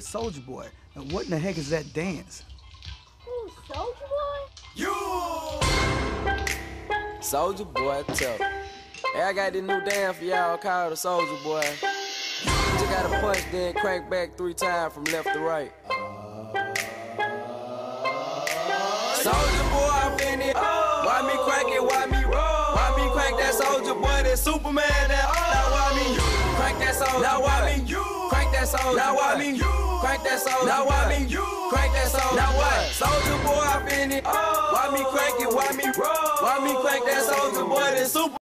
Soulja Boy. Now, what in the heck is that dance? Ooh, Soulja Boy? You! Soulja Boy, tough. Hey, I got this new dance for y'all called the Soulja Boy. You just gotta punch, then crank back 3 times from left to right. Soulja Boy, I'm in it. Why me crank it? Why me roll? Why me crank that Soulja Boy? That Superman? That now why me crank that Soulja? Now why me crank that Soulja? Now why me crank that Soulja? Now why me crank that Soulja? Now what? Soulja Boy, I'm in it. Why me crank it? Why me roll? Why me crank that Soulja Boy? That Superman?